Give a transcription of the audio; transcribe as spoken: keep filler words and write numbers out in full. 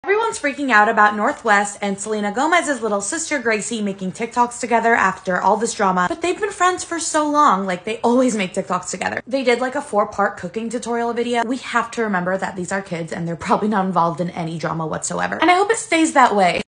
Everyone's freaking out about Northwest and Selena Gomez's little sister Gracie making TikToks together after all this drama, but they've been friends for so long. Like, they always make TikToks together. They did like a four-part cooking tutorial video. We have to remember that these are kids and they're probably not involved in any drama whatsoever. And I hope it stays that way.